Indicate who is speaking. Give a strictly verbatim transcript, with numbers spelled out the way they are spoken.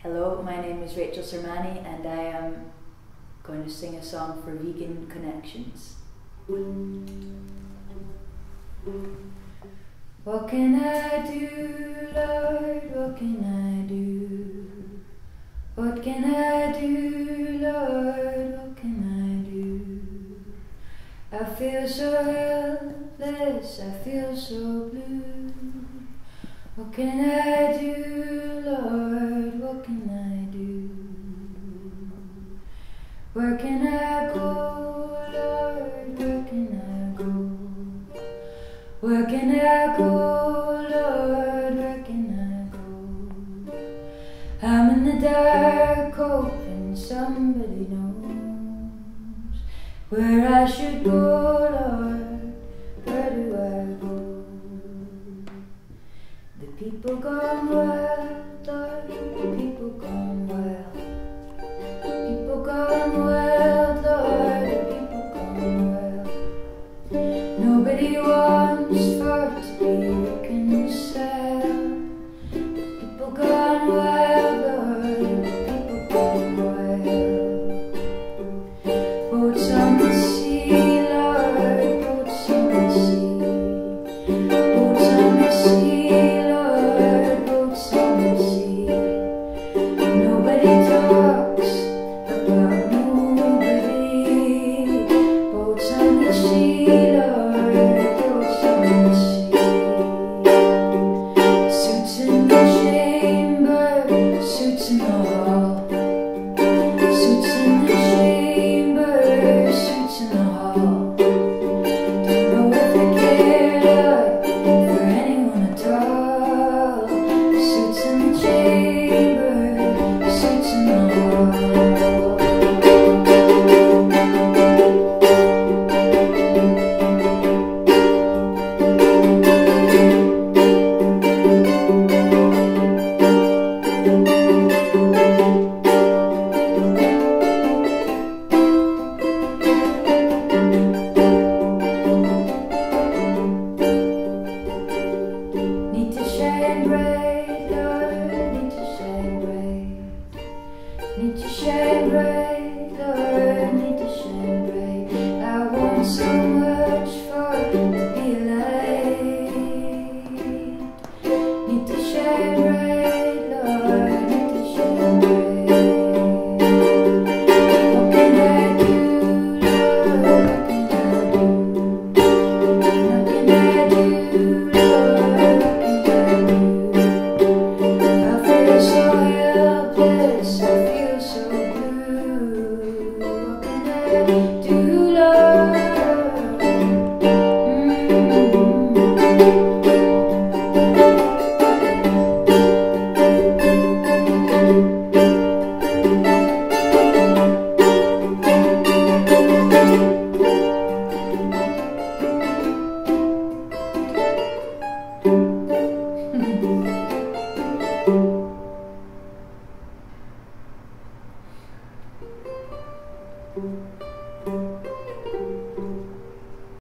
Speaker 1: Hello, my name is Rachel Sermanni and I am going to sing a song for Vegan Connections. What can I do, Lord, what can I do? What can I do, Lord, what can I do? I feel so helpless, I feel so blue. What can I do, Lord, what can I do? Where can I go, Lord, where can I go? Where can I go, Lord, where can I go? I'm in the dark, hoping somebody knows where I should go, Lord, where do I go? The people gone wild, Lord, the people gone wild. People gone wild, Lord, the people gone wild. Nobody wants for it to be reconciled. People gone wild, Lord, the people gone wild. Boats on the sea, Lord, boats on the sea. Boats on the sea, Lord, boats on the sea. Nobody talks about nobody. Boats on the sea, Lord, boats on the sea. Suits in the chamber, suits in the hall. Suits in the chamber, suits in the hall. Don't know if they care, Lord, for anyone at all. Suits in the chamber, suits in the hall. Need to shine bright, Lord, need to shine bright. Need to shine bright, Lord, need to shine bright. I want so much for it to be a light. Need to shine